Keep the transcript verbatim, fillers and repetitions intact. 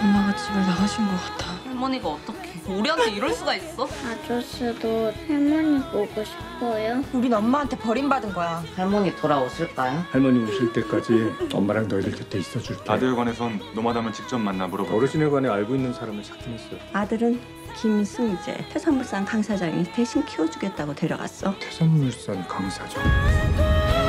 엄마가 집을 나가신 것 같아. 할머니가 어떻게 우리한테 이럴 수가 있어? 아저씨도 할머니 보고 싶어요? 우린 엄마한테 버림받은 거야. 할머니 돌아오실까요? 할머니 오실 때까지 엄마랑 너희들 곁에 있어줄게. 아들 관에선 노마담을 직접 만나 물어봐. 어르신에 관해 알고 있는 사람을 찾긴 했어요. 아들은 김승재, 태산물산 강 사장이 대신 키워주겠다고 데려갔어. 태산물산 강 사장.